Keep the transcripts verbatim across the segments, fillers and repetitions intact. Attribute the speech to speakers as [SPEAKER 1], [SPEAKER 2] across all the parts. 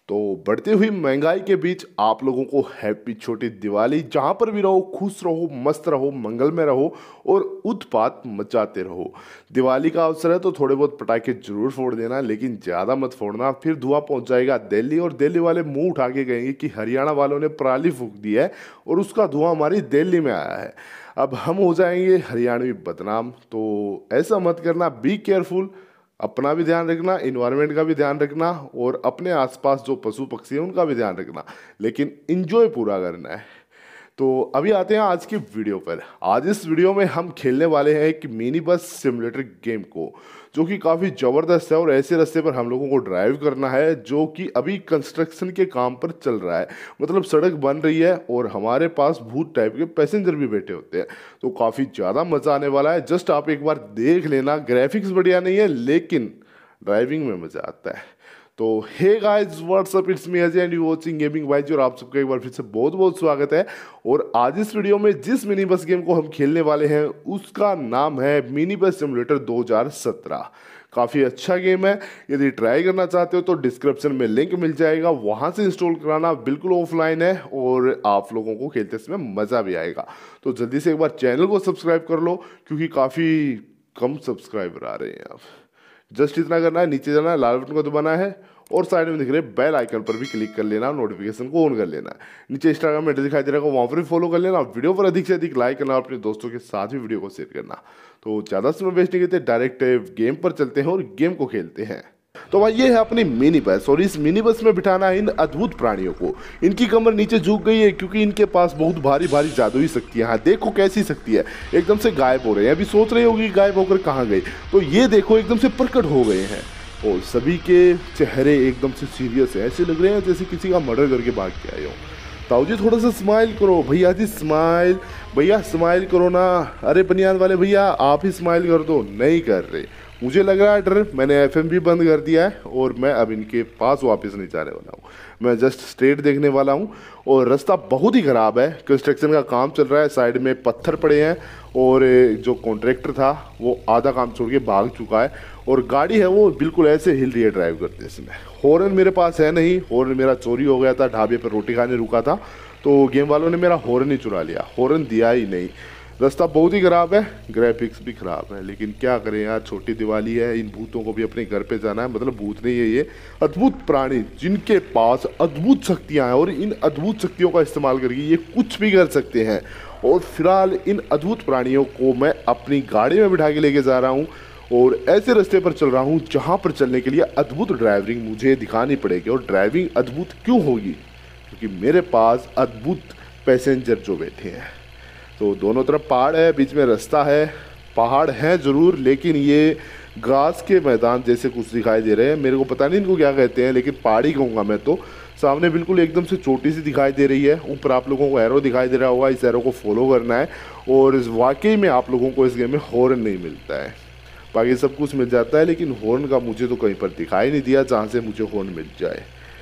[SPEAKER 1] तो बढ़ती हुई महंगाई के बीच आप लोगों को हैप्पी छोटी दिवाली। जहां पर भी रहो खुश रहो, मस्त रहो, मंगल में रहो और उत्पात मचाते रहो। दिवाली का अवसर है तो थोड़े बहुत पटाखे जरूर फोड़ देना, लेकिन ज़्यादा मत फोड़ना, फिर धुआं पहुंच जाएगा दिल्ली और दिल्ली वाले मुंह उठा के कहेंगे कि हरियाणा वालों ने पराली फूंक दी है और उसका धुआं हमारी दिल्ली में आया है। अब हम हो जाएंगे हरियाणवी बदनाम। तो ऐसा मत करना, बी केयरफुल। अपना भी ध्यान रखना, इन्वायरमेंट का भी ध्यान रखना और अपने आसपास जो पशु पक्षी हैं उनका भी ध्यान रखना, लेकिन इंजॉय पूरा करना है। तो अभी आते हैं आज की वीडियो पर। आज इस वीडियो में हम खेलने वाले हैं एक मिनी बस सिमुलेटर गेम को, जो कि काफ़ी ज़बरदस्त है और ऐसे रास्ते पर हम लोगों को ड्राइव करना है जो कि अभी कंस्ट्रक्शन के काम पर चल रहा है। मतलब सड़क बन रही है और हमारे पास भूत टाइप के पैसेंजर भी बैठे होते हैं, तो काफ़ी ज़्यादा मज़ा आने वाला है। जस्ट आप एक बार देख लेना। ग्राफिक्स बढ़िया नहीं है लेकिन ड्राइविंग में मज़ा आता है। तो hey guys, what's up, it's me Ajay and you watching gaming wise. और आप सबका एक बार फिर से बहुत बहुत स्वागत है। और आज इस वीडियो में जिस मिनी बस गेम को हम खेलने वाले हैं उसका नाम है मिनी बस सिमुलेटर दो हज़ार सत्रह। काफ़ी अच्छा गेम है। यदि ट्राई करना चाहते हो तो डिस्क्रिप्शन में लिंक मिल जाएगा, वहाँ से इंस्टॉल कराना। बिल्कुल ऑफलाइन है और आप लोगों को खेलते समय मज़ा भी आएगा। तो जल्दी से एक बार चैनल को सब्सक्राइब कर लो, क्योंकि काफ़ी कम सब्सक्राइबर आ रहे हैं। आप जस्ट इतना करना है, नीचे जाना है, लाल बटन को दबाना है और साइड में दिख रहे बेल आइकन पर भी क्लिक कर लेना, नोटिफिकेशन को ऑन कर लेना है। नीचे इंस्टाग्राम में दिखाई दे रहा है, वहाँ पर भी फॉलो कर लेना। वीडियो पर अधिक से अधिक लाइक करना, अपने दोस्तों के साथ भी वीडियो को शेयर करना। तो ज़्यादा समय वेस्ट नहीं करते, डायरेक्ट गेम पर चलते हैं और गेम को खेलते हैं। तो भाई ये है अपनी मिनी बस और इस मिनी बस में बिठाना है इन अद्भुत प्राणियों को। इनकी कमर नीचे झुक गई है क्योंकि इनके पास बहुत भारी भारी जादुई शक्तियां हैं। देखो कैसी शक्ति है, एकदम से गायब हो रहे हैं। अभी सोच रहे होगी गायब होकर कहाँ गए, तो ये देखो एकदम से प्रकट हो गए हैं और सभी के चेहरे एकदम से सीरियस है। ऐसे लग रहे हैं जैसे किसी का मर्डर करके भाग के आए हो। ताऊ जी थोड़ा सा स्माइल करो भैया जी, स्माइल भैया, स्माइल करो ना। अरे बनियान वाले भैया आप ही स्माइल कर दो। नहीं कर रहे, मुझे लग रहा है डर। मैंने एफएम भी बंद कर दिया है और मैं अब इनके पास वापस नहीं जाने वाला हूँ। मैं जस्ट स्ट्रेट देखने वाला हूँ और रास्ता बहुत ही ख़राब है। कंस्ट्रक्शन का काम चल रहा है, साइड में पत्थर पड़े हैं और जो कॉन्ट्रैक्टर था वो आधा काम छोड़ के भाग चुका है और गाड़ी है वो बिल्कुल ऐसे हिल रही है ड्राइव करते समय। हॉर्न मेरे पास है नहीं, हॉर्न मेरा चोरी हो गया था, ढाबे पर रोटी खाने रुका था तो गेम वालों ने मेरा हॉर्न ही चुरा लिया, हॉर्न दिया ही नहीं। रास्ता बहुत ही ख़राब है, ग्राफिक्स भी ख़राब है, लेकिन क्या करें यार, छोटी दिवाली है। इन भूतों को भी अपने घर पे जाना है। मतलब भूत नहीं है, ये अद्भुत प्राणी जिनके पास अद्भुत शक्तियां हैं और इन अद्भुत शक्तियों का इस्तेमाल करके ये कुछ भी कर सकते हैं। और फिलहाल इन अद्भुत प्राणियों को मैं अपनी गाड़ी में बिठा के लेके जा रहा हूँ और ऐसे रास्ते पर चल रहा हूँ जहाँ पर चलने के लिए अद्भुत ड्राइविंग मुझे दिखानी पड़ेगी। और ड्राइविंग अद्भुत क्यों होगी? क्योंकि मेरे पास अद्भुत पैसेंजर जो बैठे हैं। तो दोनों तरफ पहाड़ है, बीच में रास्ता है। पहाड़ हैं ज़रूर, लेकिन ये घास के मैदान जैसे कुछ दिखाई दे रहे हैं। मेरे को पता नहीं इनको क्या कहते हैं, लेकिन पहाड़ी कहूँगा मैं तो। सामने बिल्कुल एकदम से छोटी सी दिखाई दे रही है। ऊपर आप लोगों को एरो दिखाई दे रहा होगा, इस एरो को फॉलो करना है। और इस वाकई में आप लोगों को इस गेम में हॉर्न नहीं मिलता है, बाकी सब कुछ मिल जाता है, लेकिन हॉर्न का मुझे तो कहीं पर दिखाई नहीं दिया जहाँ से मुझे हॉर्न मिल जाए।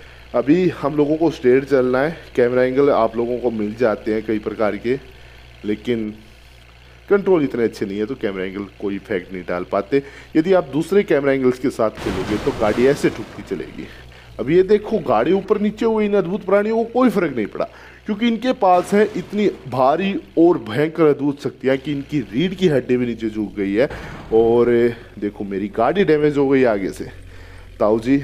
[SPEAKER 1] अभी हम लोगों को स्ट्रेट चलना है। कैमरा एंगल आप लोगों को मिल जाते हैं कई प्रकार के, लेकिन कंट्रोल इतने अच्छे नहीं है तो कैमरा एंगल कोई इफेक्ट नहीं डाल पाते। यदि आप दूसरे कैमरा एंगल्स के साथ खेलोगे तो गाड़ी ऐसे ठुकती चलेगी। अब ये देखो, गाड़ी ऊपर नीचे हुई, इन अद्भुत प्राणियों को कोई फर्क नहीं पड़ा क्योंकि इनके पास है इतनी भारी और भयंकर अद्भुत शक्तियाँ कि इनकी रीढ़ की हड्डी भी नीचे झुक गई है। और देखो मेरी गाड़ी डैमेज हो गई आगे से। ताऊ जी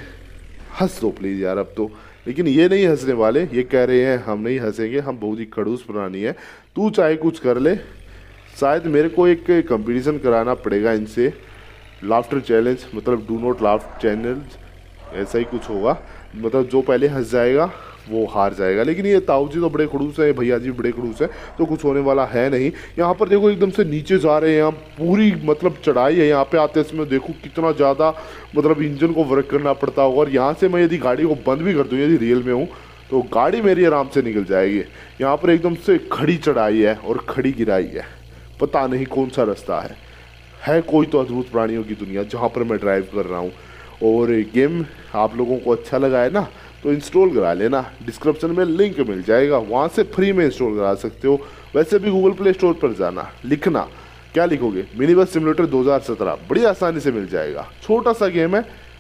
[SPEAKER 1] हंस दो प्लीज़ यार अब तो। लेकिन ये नहीं हंसने वाले, ये कह रहे हैं हम नहीं हंसेंगे, हम बहुत ही खड़ूस प्राणी है, तू चाहे कुछ कर ले। शायद मेरे को एक कंपटीशन कराना पड़ेगा इनसे, लाफ्टर चैलेंज, मतलब डू नॉट लाफ चैलेंज, ऐसा ही कुछ होगा। मतलब जो पहले हंस जाएगा वो हार जाएगा। लेकिन ये ताऊ जी तो बड़े खड़ूस है, भैया जी बड़े खड़ूस है, तो कुछ होने वाला है नहीं। यहाँ पर देखो एकदम से नीचे जा रहे हैं, यहाँ पूरी मतलब चढ़ाई है। यहाँ पे आते समय देखो कितना ज़्यादा मतलब इंजन को वर्क करना पड़ता होगा। और यहाँ से मैं यदि गाड़ी को बंद भी कर दूँ, यदि रियल में हूँ, तो गाड़ी मेरी आराम से निकल जाएगी। यहाँ पर एकदम से खड़ी चढ़ाई है और खड़ी गिराई है, पता नहीं कौन सा रास्ता है। है कोई तो अद्भुत प्राणियों की दुनिया जहाँ पर मैं ड्राइव कर रहा हूँ। और गेम आप लोगों को अच्छा लगा है ना, तो इंस्टॉल करा लेना। डिस्क्रिप्शन में लिंक मिल जाएगा, वहाँ से फ्री में इंस्टॉल करा सकते हो। वैसे भी गूगल प्ले स्टोर पर जाना, लिखना, क्या लिखोगे, मिनी बस सिमुलेटर दो हज़ार सत्रह, बड़ी आसानी से मिल जाएगा। छोटा सा गेम है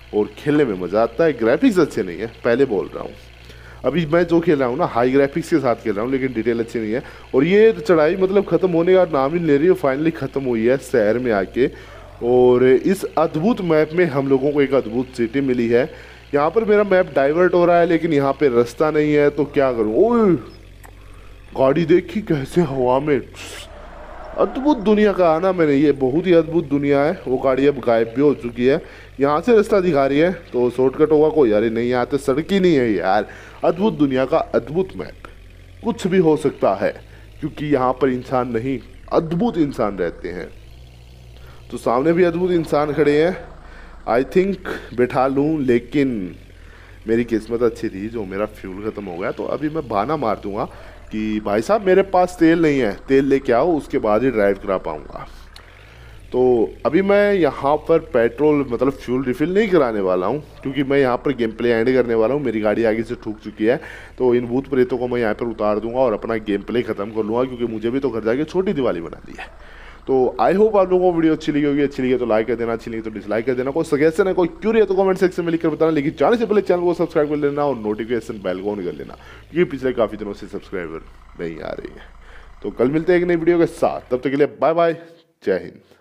[SPEAKER 1] और खेलने में मज़ा आता है। ग्राफिक्स अच्छे नहीं है, पहले बोल रहा हूँ। अभी मैं जो खेल रहा हूँ ना हाई ग्राफिक्स के साथ खेल रहा हूँ, लेकिन डिटेल अच्छी नहीं है। और ये चढ़ाई मतलब ख़त्म होने का नाम ही ले रही है, फाइनली ख़त्म हुई है शहर में आके। और इस अद्भुत मैप में हम लोगों को एक अद्भुत सिटी मिली है। यहाँ पर मेरा मैप डाइवर्ट हो रहा है, लेकिन यहाँ पे रास्ता नहीं है, तो क्या करूँ। ओए गाड़ी देखी कैसे हवा में, अद्भुत दुनिया का आना मैंने, ये बहुत ही अद्भुत दुनिया है। वो गाड़ी अब गायब भी हो चुकी है, यहाँ से रास्ता दिखा रही है, तो शॉर्टकट होगा कोई। यार नहीं, यहाँ तो सड़क ही नहीं है यार। अद्भुत दुनिया का अद्भुत मैप, कुछ भी हो सकता है, क्योंकि यहाँ पर इंसान नहीं अद्भुत इंसान रहते हैं। तो सामने भी अद्भुत इंसान खड़े हैं, आई थिंक बैठा लूँ, लेकिन मेरी किस्मत अच्छी थी जो मेरा फ्यूल ख़त्म हो गया। तो अभी मैं बहाना मार दूंगा कि भाई साहब मेरे पास तेल नहीं है, तेल लेके आओ, उसके बाद ही ड्राइव करा पाऊँगा। तो अभी मैं यहाँ पर पेट्रोल मतलब फ्यूल रिफ़िल नहीं कराने वाला हूँ, क्योंकि मैं यहाँ पर गेम प्ले एंड करने वाला हूँ। मेरी गाड़ी आगे से ठुक चुकी है, तो इन भूत प्रेतों को मैं यहाँ पर उतार दूंगा और अपना गेम प्ले ख़त्म कर लूँगा, क्योंकि मुझे भी तो घर जाके छोटी दिवाली बनानी है। तो आई होप आप लोगों को वीडियो अच्छी लगी होगी। अच्छी लगी तो लाइक कर देना, अच्छी लगी तो डिसलाइक कर देना। कोई सजेशन है, कोई क्यूरी है तो कमेंट सेक्शन में लिखकर बताना। लेकिन जाने से पहले चैनल को सब्सक्राइब कर लेना और नोटिफिकेशन बेल को ऑन कर लेना, क्योंकि पिछले काफ़ी दिनों से सब्सक्राइबर नहीं आ रही है। तो कल मिलते हैं एक नई वीडियो के साथ, तब तक के लिए बाय बाय, जय हिंद।